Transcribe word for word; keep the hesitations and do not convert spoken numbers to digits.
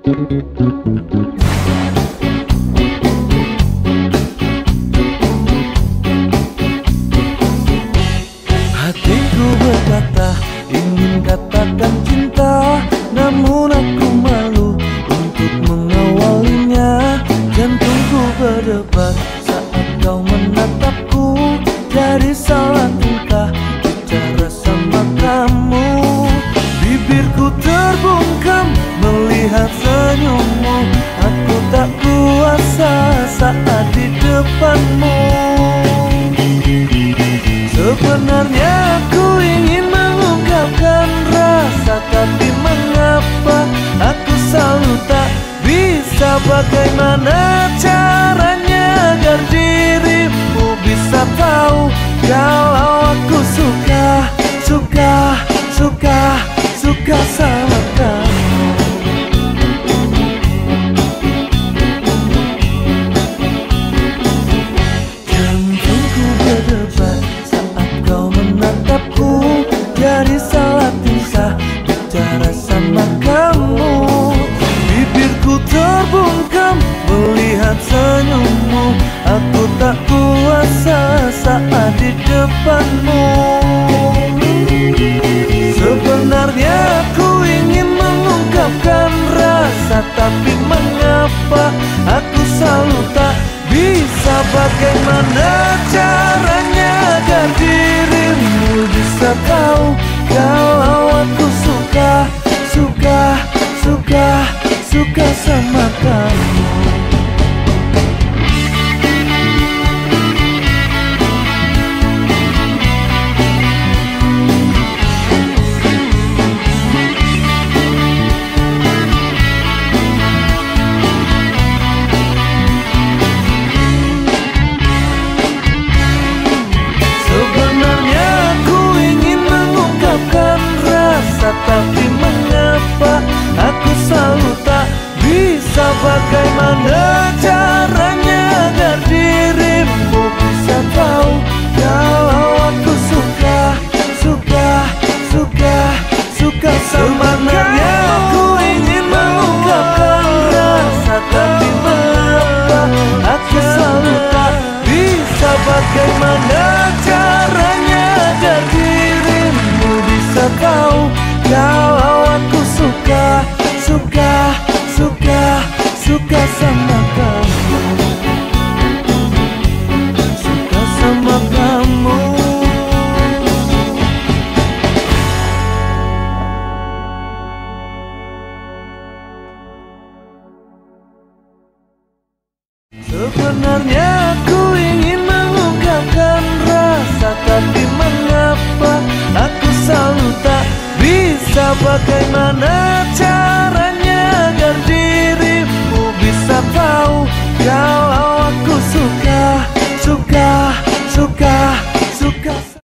Hatiku berkata ingin katakan cinta, namun aku malu untuk mengawalinya. Jantungku berdebar saat kau menatapku, jadi salah tingkah bicara sama kamu. Bibirku terbungkam melihat senyummu, aku tak kuasa saat di depanmu. Sebenarnya aku ingin mengungkapkan rasa, tapi mengapa aku selalu tak bisa. Bagaimana caranya agar dirimu bisa tahu kalau aku suka, suka, suka, suka sama kamu. Jantungku berdebar saat kau menatapku, jadi salah tingkah bicara sama kamu. Bibirku terbungkam melihat senyummu, aku tak kuasa saat di depanmu. Sebenarnya aku ingin mengungkapkan rasa, tapi mengapa aku selalu tak bisa. Bagaimana caranya agar dirimu bisa tahu kalau aku suka, suka, suka, suka sama kamu. Tapi mengapa aku selalu tak bisa. Bagaimana caranya agar dirimu bisa tahu kalau aku suka, suka, suka, suka sama kamu. Sebenarnya aku ingin mengungkapkan rasa, tapi mengapa aku selalu tak bisa. Bagaimana caranya agar dirimu bisa tahu kalau aku suka, suka, suka, suka sama kamu. Suka sama kamu. Sebenarnya aku ingin mengungkapkan rasa, tapi mengapa aku selalu tak bisa. Bagaimana